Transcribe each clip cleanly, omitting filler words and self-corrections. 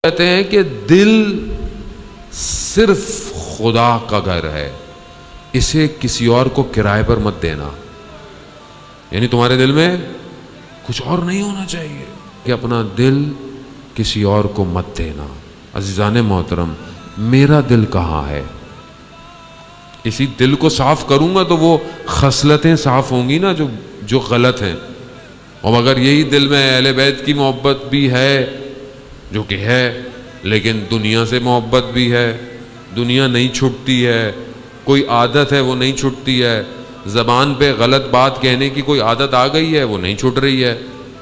کہتے ہیں کہ دل صرف خدا کا گھر ہے، اسے کسی اور کو کرائے پر مت دینا. یعنی تمہارے دل میں کچھ اور نہیں ہونا چاہیے کہ اپنا دل کسی اور کو مت دینا. عزیزان محترم، میرا دل کہاں ہے؟ اسی دل کو صاف کروں گا تو وہ خصلتیں صاف ہوں گی نا جو غلط ہیں. اور اگر یہی دل میں اہل بیت کی محبت بھی ہے، جو کہ ہے، لیکن دنیا سے محبت بھی ہے، دنیا نہیں چھٹتی ہے، کوئی عادت ہے وہ نہیں چھٹتی ہے، زبان پہ غلط بات کہنے کی کوئی عادت آ گئی ہے وہ نہیں چھٹ رہی ہے،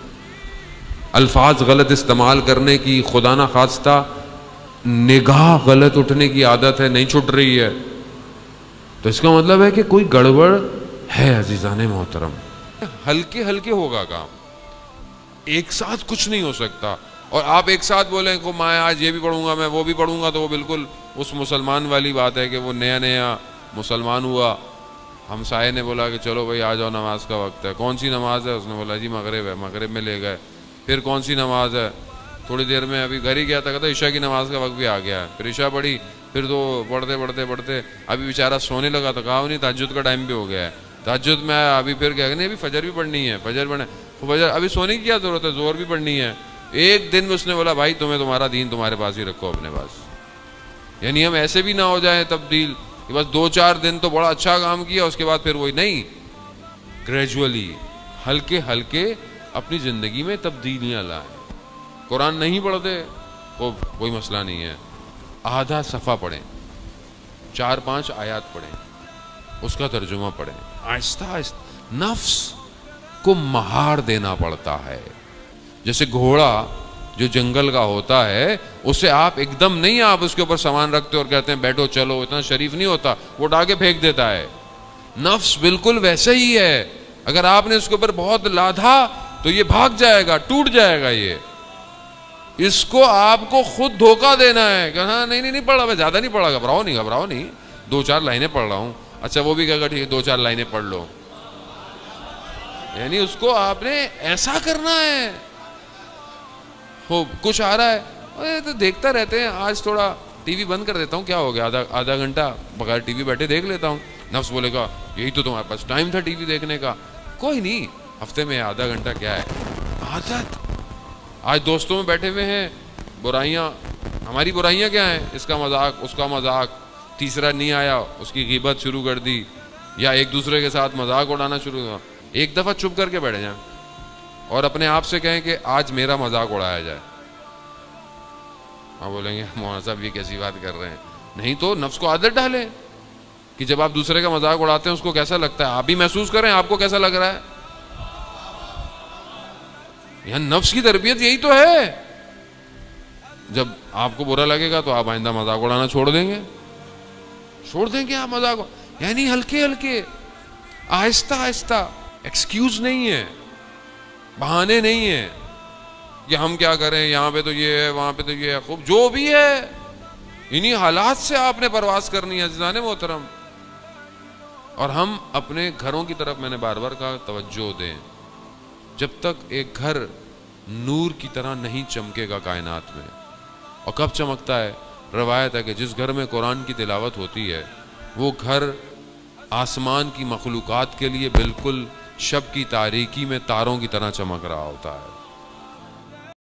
الفاظ غلط استعمال کرنے کی خدا نہ خواستہ نگاہ غلط اٹھنے کی عادت ہے نہیں چھٹ رہی ہے، تو اس کا مطلب ہے کہ کوئی گڑبڑ ہے. عزیزان محترم، ہلکے ہلکے ہوگا کام، ایک ساتھ کچھ نہیں ہو سکتا. اور آپ ایک ساتھ بولیں کہ میں آج یہ بھی پڑھوں گا، میں وہ بھی پڑھوں گا، تو وہ بالکل اس مسلمان والی بات ہے کہ وہ نیا نیا مسلمان ہوا، ہمسائے نے بولا کہ چلو بھائی آ جاؤ نماز کا وقت ہے. کون سی نماز ہے؟ اس نے بولا جی مغرب ہے. مغرب میں لے گئے. پھر کون سی نماز ہے؟ تھوڑی دیر میں ابھی گھر ہی گیا تھا، کہتا عشاء کی نماز کا وقت بھی آ گیا ہے. پھر عشاء پڑھی، پھر تو پڑھتے ابھی بیچارہ سونے لگا تو کہا نہیں تہجد کا ٹائم بھی ہو گیا ہے. تہجد میں آیا، ابھی پھر کہا نہیں ابھی فجر بھی پڑھنی ہے، فجر ابھی سونے کی کیا ضرورت ہے، زور بھی پڑھنی ہے. ایک دن میں اس نے بولا بھائی تمہیں تمہارا دین تمہارے پاس ہی رکھو اپنے پاس. یعنی ہم ایسے بھی نہ ہو جائیں تبدیل کہ بس 2-4 دن تو بڑا اچھا کام کیا، اس کے بعد پھر وہی نہیں. گریجولی ہلکے ہلکے اپنی زندگی میں تبدیلیاں لائیں. قرآن نہیں پڑھتے کوئی مسئلہ نہیں ہے، آدھا صفحہ پڑھیں، 4-5 آیات پڑھیں، اس کا ترجمہ پڑھیں. آہستہ آہستہ نفس کو مہار دینا پڑتا ہے. جیسے گھوڑا جو جنگل کا ہوتا ہے، اسے آپ ایک دم نہیں آپ اس کے اوپر سامان رکھتے اور کہتے ہیں بیٹھو چلو، اتنا شریف نہیں ہوتا، وہ اٹھا کے پھینک دیتا ہے. نفس بالکل ویسے ہی ہے، اگر آپ نے اس کے اوپر بہت لادا تو یہ بھاگ جائے گا، ٹوٹ جائے گا. یہ اس کو آپ کو خود دھوکہ دینا ہے کہ ہاں نہیں پڑھا، میں زیادہ نہیں پڑھا، گھبراؤ نہیں 2-4 لائنیں پڑھ رہا ہوں. اچھا وہ بھی کہے گا ٹھیک ہے 2-4 لائنیں پڑھ لو. یعنی اس کو آپ نے ایسا کرنا ہے. کچھ آ رہا ہے تو دیکھتا رہتے ہیں، آج تھوڑا ٹی وی بند کر دیتا ہوں، کیا ہو گیا، آدھا گھنٹہ بغیر ٹی وی بیٹھے دیکھ لیتا ہوں. نفس بولے گا یہی تو تمہارے پاس ٹائم تھا ٹی وی دیکھنے کا. کوئی نہیں، ہفتے میں آدھا گھنٹہ کیا ہے، عادت. آج دوستوں میں بیٹھے ہوئے ہیں، برائیاں، ہماری برائیاں کیا ہیں، اس کا مذاق، اس کا مذاق، تیسرا نہیں آیا اس کی غیبت شروع کر دی، یا ایک دوسرے کے ساتھ مذاق اڑانا شروع ہوا. ایک دفعہ چپ کر کے بیٹھ جائیں اور اپنے آپ سے کہیں کہ آج میرا مذاق اڑایا جائے. آپ بولیں گے مولانا صاحب یہ کیسی بات کر رہے ہیں. نہیں تو نفس کو عادت ڈالیں کہ جب آپ دوسرے کا مذاق اڑاتے ہیں اس کو کیسا لگتا ہے، آپ بھی محسوس کریں آپ کو کیسا لگ رہا ہے. یہاں نفس کی تربیت یہی تو ہے. جب آپ کو برا لگے گا تو آپ آئندہ مذاق اڑانا چھوڑ دیں گے آپ مذاق. یعنی ہلکے ہلکے، آہستہ آہستہ. ایکسکیوز نہیں ہے، بہانے نہیں ہیں کہ ہم کیا کریں، یہاں پہ تو یہ ہے وہاں پہ تو یہ ہے. خوب جو بھی ہے انہی حالات سے آپ نے پرواز کرنی ہے عزیزان محترم. اور ہم اپنے گھروں کی طرف میں نے بار بار کہا توجہ دیں. جب تک ایک گھر نور کی طرح نہیں چمکے گا کائنات میں، اور کب چمکتا ہے، روایت ہے کہ جس گھر میں قرآن کی تلاوت ہوتی ہے وہ گھر آسمان کی مخلوقات کے لیے بالکل شب کی تاریکی میں تاروں کی طرح چمک رہا ہوتا ہے.